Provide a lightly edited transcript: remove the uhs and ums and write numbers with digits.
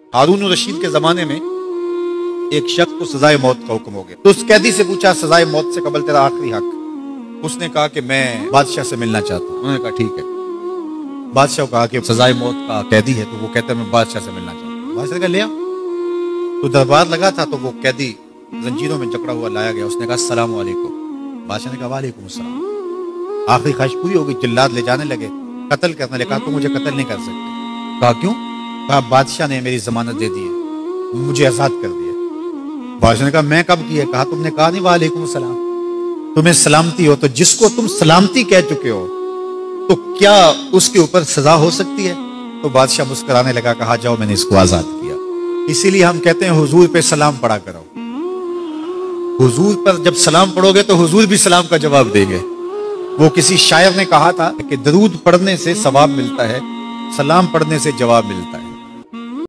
हारून रशीद के जमाने में एक शख्स को सजाए मौत का हुक्म हो गया। तो उस कैदी से पूछा, सजाए मौत से कबल तेरा आखिरी हक? उसने कहा कि मैं बादशाह से मिलना चाहता हूँ। उन्होंने कहा ठीक है। बादशाह को कहा कि सजाए मौत का कैदी है, तो वो कहता है मैं बादशाह से मिलना चाहता हूँ। बादशाह ने कहा ले आओ। तो दरबार लगा था, तो वो कैदी जंजीरों में जकड़ा हुआ लाया गया। उसने कहा अस्सलाम वालेकुम। बादशाह ने कहा वालेकुम अस्सलाम। आखिरी ख्वाहिश पूरी हो गई, चिल्लात ले जाने लगे, कत्ल करने लगे। कहा तुम मुझे कत्ल नहीं कर सकते। कहा क्यों? कहा बादशाह ने मेरी जमानत दे दी है, मुझे आजाद कर दिया। बादशाह ने कहा मैं कब किया? कहा तुमने कहा नहीं वालेकुम सलाम, तुम्हें सलामती हो। तो जिसको तुम सलामती कह चुके हो तो क्या उसके ऊपर सजा हो सकती है? तो बादशाह मुस्कुराने लगा, कहा जाओ मैंने इसको आजाद किया। इसीलिए हम कहते हैं हुजूर पे सलाम पढ़ा करो। हुजूर पर जब सलाम पढ़ोगे तो हुजूर भी सलाम का जवाब देंगे। वो किसी शायर ने कहा था कि दरूद पढ़ने से सवाब मिलता है, सलाम पढ़ने से जवाब मिलता है।